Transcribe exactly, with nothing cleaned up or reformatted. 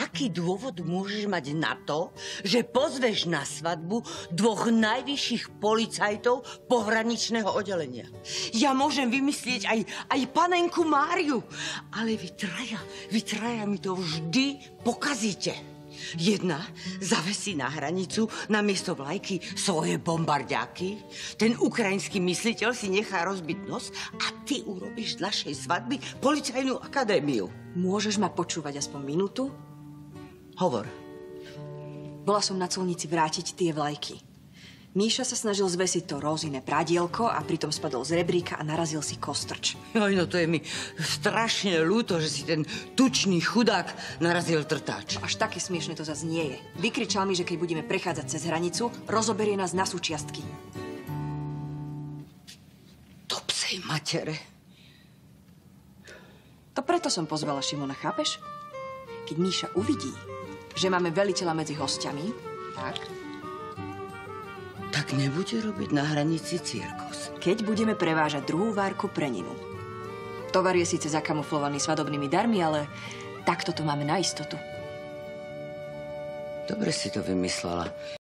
aký dôvod môžeš mať na to, že pozveš na svadbu dvoch najvyšších policajtov pohraničného oddelenia? Ja môžem vymyslieť aj, aj panenku Máriu, ale vy traja, vy traja mi to vždy pokazíte. Jedna zavesí na hranicu namiesto vlajky svoje bombarďáky, ten ukrajinský mysliteľ si nechá rozbiť nos a ty urobíš z našej svadby policajnú akadémiu. Môžeš ma počúvať aspoň minútu? Hovor. Bola som na colnici vrátiť tie vlajky. Míša sa snažil zvesiť to rózine pradielko a pritom spadol z rebríka a narazil si kostrč. Joj, no to je mi strašne ľúto, že si ten tučný chudák narazil trtáč. Až také smiešne to zase nie je. Vykričal mi, že keď budeme prechádzať cez hranicu, rozoberie nás na súčiastky. Do psej matere. To preto som pozvala Šimona, chápeš? Keď Míša uvidí, že máme veliteľa medzi hostiami, tak... Tak nebude robiť na hranici cirkus. Keď budeme prevážať druhú várku pre Ninu. Tovar je síce zakamuflovaný svadobnými darmi, ale takto to máme na istotu. Dobre si to vymyslela.